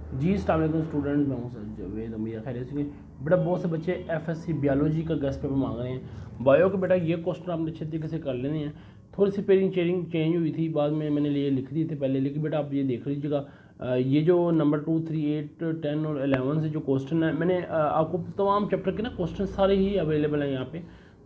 जी अस्सलाम वालेकुम स्टूडेंट, मैं हूं सर जावेद अमीर। खैरियत से बेटा बहुत से बच्चे एफएससी बायोलॉजी का गेस्ट पेपर मांग रहे हैं। बायो के बेटा ये क्वेश्चन आपने अच्छे तरीके से कर लेने हैं। थोड़ी सी पेरिंग चेरिंग चेंज हुई थी, बाद में मैंने ये लिख दी थी पहले, लेकिन बेटा आप ये देख लीजिएगा। ये जो नंबर 2, 3, 8, 10 और 11 से जो क्वेश्चन है, मैंने आपको तमाम चैप्टर के ना क्वेश्चन सारे ही अवेलेबल हैं यहाँ पे,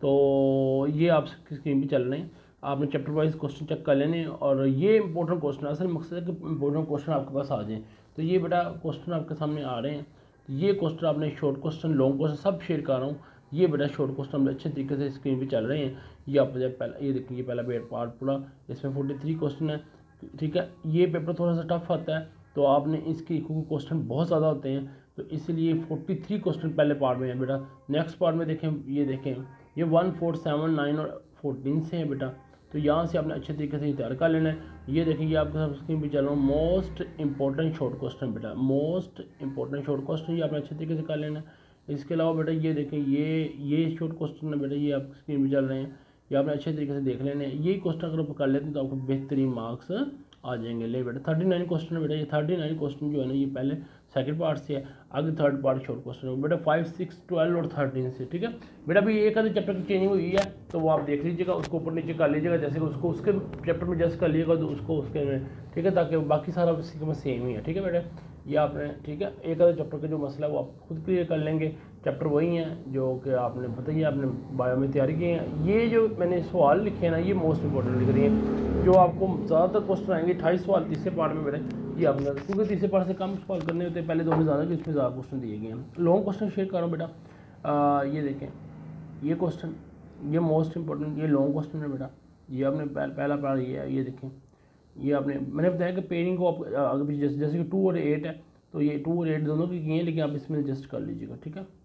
तो ये आप स्क्रीन पर चल रहे हैं। आपने चैप्टर वाइज क्वेश्चन चेक कर लेने, और ये इंपॉर्टेंट क्वेश्चन, असल मकसद है कि इंपॉर्टेंट क्वेश्चन आपके पास आ जाए। तो ये बेटा क्वेश्चन आपके सामने आ रहे हैं। ये क्वेश्चन आपने शॉर्ट क्वेश्चन, लॉन्ग क्वेश्चन सब शेयर कर रहा हूँ। ये बेटा शॉर्ट क्वेश्चन हम अच्छे तरीके से स्क्रीन पे चल रहे हैं। ये आप पहला ये देखिए, पहला पार्ट पूरा, इसमें 43 क्वेश्चन है। ठीक है, ये पेपर थोड़ा सा टफ आता है, तो आपने इसके क्वेश्चन बहुत ज़्यादा होते हैं, तो इसलिए 43 क्वेश्चन पहले पार्ट में है बेटा। नेक्स्ट पार्ट में देखें, ये देखें, ये 1, 4, 7, 9 और 14 से है बेटा। तो यहाँ से आपने अच्छे तरीके से तैयार कर लेना है। ये देखें, ये आपके साथ स्क्रीन पे चल रहा हूँ, मोस्ट इंपॉर्टेंट शॉर्ट क्वेश्चन बेटा, मोस्ट इंपॉर्टेंट शॉर्ट क्वेश्चन ये आपने अच्छे तरीके से कर लेना है। इसके अलावा बेटा ये देखें, ये शॉर्ट क्वेश्चन है बेटा, ये आप स्क्रीन पे चल रहे हैं, ये आपने अच्छे तरीके से देख लेने हैं। ये क्वेश्चन अगर आप कर लेते हैं तो आपको बेहतरीन मार्क्स आ जाएंगे। ले बेटा 39 क्वेश्चन है बेटा, ये 39 क्वेश्चन जो है ना, ये पहले सेकंड पार्ट से है, आगे थर्ड पार्ट शॉर्ट क्वेश्चन है बेटा, 5, 6, 12 और 13 से। ठीक है बेटा, अभी एक आधे चैप्टर की चेंजिंग हुई है, तो वो आप देख लीजिएगा, उसको ऊपर नीचे कर लीजिएगा, जैसे कि उसको उसके चैप्टर में जस्ट कर लीजिएगा तो उसको उसके में, ठीक है, ताकि बाकी सारा सेम ही है। ठीक है बेटा, ये आपने, ठीक है, एक आधे चैप्टर का जो मसला है वो आप खुद क्लियर कर लेंगे। चैप्टर वही हैं जो कि आपने बताइए, आपने बायो में तैयारी की है। ये जो मैंने सवाल लिखे हैं ना, ये मोस्ट इंपॉर्टेंट लिख रही हैं, जो आपको ज़्यादातर क्वेश्चन आएंगे। 28 सवाल तीसरे पार्ट में बेटे, ये आपने, क्योंकि तीसरे पार्ट से कम सवाल करने होते हैं, पहले दो में ज़्यादा, कि इसमें ज़्यादा क्वेश्चन दिए गए हैं। लॉन्ग क्वेश्चन शेयर कर रहा हूँ बेटा। ये देखें, ये क्वेश्चन, ये मोस्ट इंपॉर्टेंट, ये लॉन्ग क्वेश्चन है बेटा। ये आपने पहला पार्ट ये है, ये देखें, ये आपने, मैंने बताया कि पेयरिंग को आप आगे पीछे, जैसे कि 2 और 8 है, तो ये 2 और 8 दोनों की किए हैं, लेकिन आप इसमें एडजस्ट कर लीजिएगा। ठीक है,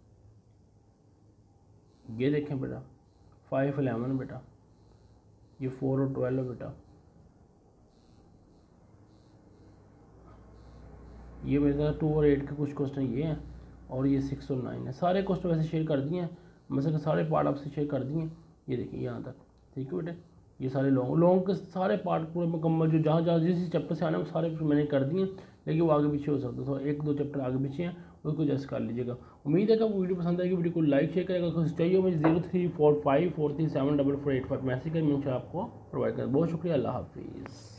ये देखें बेटा, 5, 11 बेटा, ये 4 और 12 बेटा, ये मेरे साथ 2 और 8 के कुछ क्वेश्चन ये हैं, और ये 6 और 9 है। सारे क्वेश्चन वैसे शेयर कर दिए हैं, मतलब कि सारे पार्ट आपसे शेयर कर दिए हैं। ये देखिए यहाँ तक, ठीक है बेटे, ये सारे लॉन्ग के सारे पार्ट पूरे मुकम्मल, जो जहाँ जहाँ जिस चैप्टर से आना है वो सारे मैंने कर दिए हैं, लेकिन वो आगे पीछे हो सकता है, तो 1-2 चैप्टर आगे पीछे हैं, उसको जस्ट कर लीजिएगा। उम्मीद है कि आपको वीडियो पसंद आएगी। वीडियो को लाइक शेयर करेगा, कुछ चाहिए मुझे 0345437485 मैसेज कर, मैं आपको प्रोवाइड करें। बहुत शुक्रिया, अल्लाह हाफिज़।